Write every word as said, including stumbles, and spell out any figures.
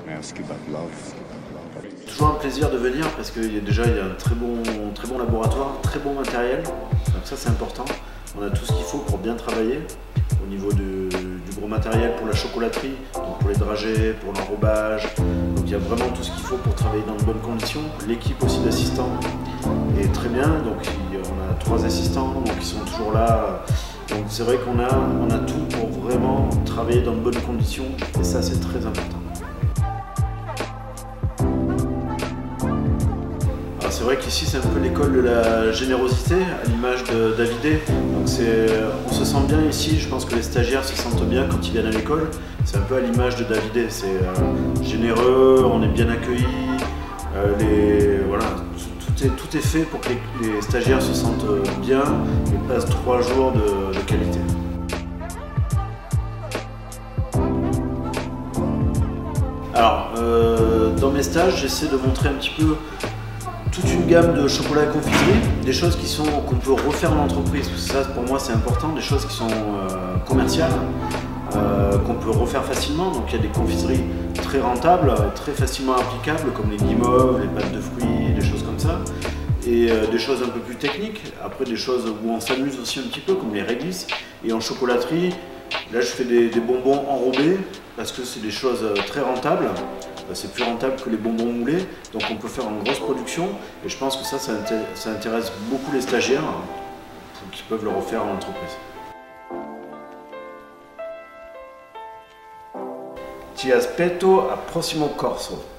ask you about love. Toujours un plaisir de venir parce qu'il y a déjà il y a un très bon, très bon laboratoire, très bon matériel, donc ça c'est important. On a tout ce qu'il faut pour bien travailler au niveau du, du gros matériel pour la chocolaterie, donc pour les dragées, pour l'enrobage. Donc il y a vraiment tout ce qu'il faut pour travailler dans de bonnes conditions. L'équipe aussi d'assistants est très bien, donc on a trois assistants donc ils sont toujours là. Donc c'est vrai qu'on a, on a tout pour vraiment travailler dans de bonnes conditions et ça c'est très important. C'est vrai qu'ici c'est un peu l'école de la générosité, à l'image de Davidé. Donc on se sent bien ici, je pense que les stagiaires se sentent bien quand ils viennent à l'école. C'est un peu à l'image de Davidé, c'est euh, généreux, on est bien accueillis, euh, les, voilà, tout, tout, est, tout est fait pour que les, les stagiaires se sentent bien et passent trois jours de, de qualité. Alors, euh, dans mes stages, j'essaie de montrer un petit peu toute une gamme de chocolat et confiserie, des choses qui sont qu'on peut refaire en entreprise, parce que ça pour moi c'est important, des choses qui sont euh, commerciales, euh, qu'on peut refaire facilement. Donc il y a des confiseries très rentables, très facilement applicables, comme les guimauves, les pâtes de fruits, des choses comme ça, et euh, des choses un peu plus techniques, après des choses où on s'amuse aussi un petit peu, comme les réglisses. Et en chocolaterie, là je fais des, des bonbons enrobés, parce que c'est des choses très rentables. C'est plus rentable que les bonbons moulés, donc on peut faire une grosse production et je pense que ça, ça, ça intéresse beaucoup les stagiaires qui peuvent le refaire en entreprise. Ti aspetto al prossimo corso.